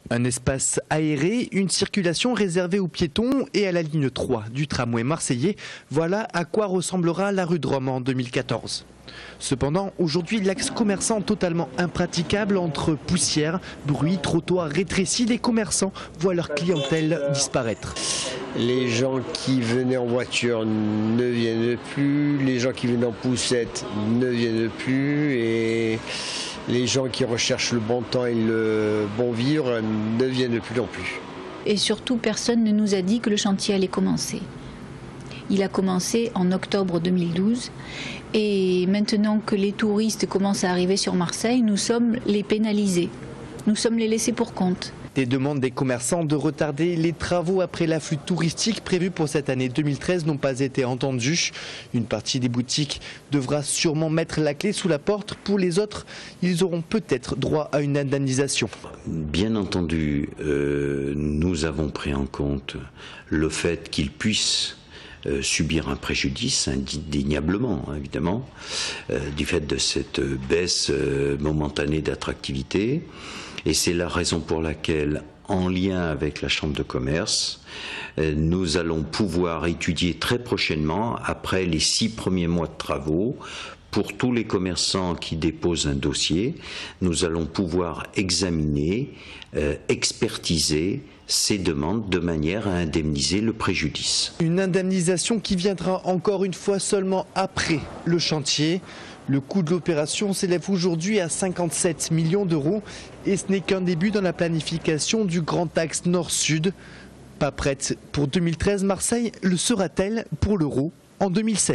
Un espace aéré, une circulation réservée aux piétons et à la ligne 3 du tramway marseillais. Voilà à quoi ressemblera la rue de Rome en 2014. Cependant, aujourd'hui, l'axe commerçant totalement impraticable entre poussière, bruit, trottoirs rétrécis, les commerçants voient leur clientèle disparaître. Les gens qui venaient en voiture ne viennent plus, les gens qui venaient en poussette ne viennent plus et les gens qui recherchent le bon temps et le bon vivre ne viennent plus non plus. Et surtout, personne ne nous a dit que le chantier allait commencer. Il a commencé en octobre 2012 et maintenant que les touristes commencent à arriver sur Marseille, nous sommes les pénalisés. Nous sommes les laissés pour compte. Des demandes des commerçants de retarder les travaux après l'afflux touristique prévu pour cette année 2013 n'ont pas été entendues. Une partie des boutiques devra sûrement mettre la clé sous la porte. Pour les autres, ils auront peut-être droit à une indemnisation. Bien entendu, nous avons pris en compte le fait qu'ils puissent subir un préjudice, indéniablement évidemment, du fait de cette baisse momentanée d'attractivité. Et c'est la raison pour laquelle, en lien avec la Chambre de commerce, nous allons pouvoir étudier très prochainement, après les 6 premiers mois de travaux, pour tous les commerçants qui déposent un dossier, nous allons pouvoir examiner, expertiser ces demandes de manière à indemniser le préjudice. Une indemnisation qui viendra encore une fois seulement après le chantier. Le coût de l'opération s'élève aujourd'hui à 57 millions d'euros et ce n'est qu'un début dans la planification du grand axe nord-sud. Pas prête pour 2013, Marseille le sera-t-elle pour l'Euro en 2016 ?